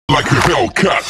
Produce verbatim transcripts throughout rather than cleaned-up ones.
like a Hellcat.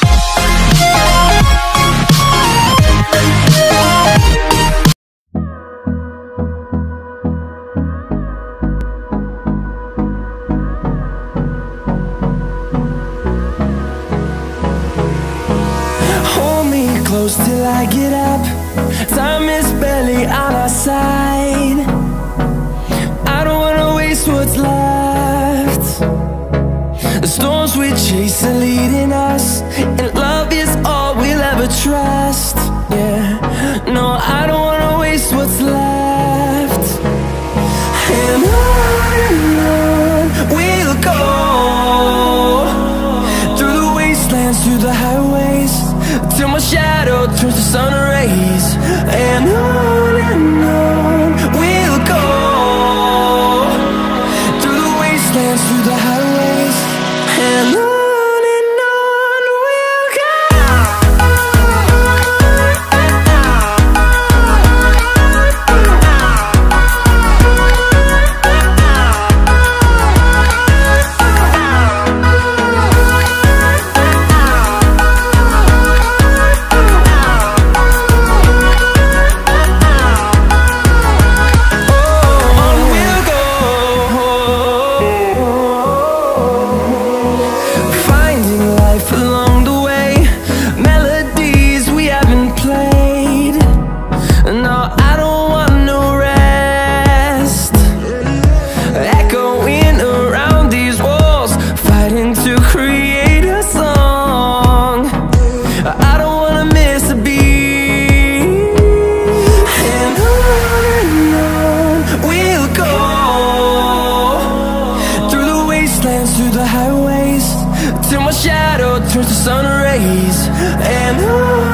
Hold me close till I get up. Time is barely on our side. I don't wanna waste what's left. The storms we chase are leading us, and love is all we'll ever trust. Yeah, no, I don't wanna waste what's left. And on and on we'll go, through the wastelands, through the highways, till my shadow turns to sun rays. And on and on we'll go, through the wastelands, through the highways, and on. Through the highways, till my shadow turns to sun rays. And on.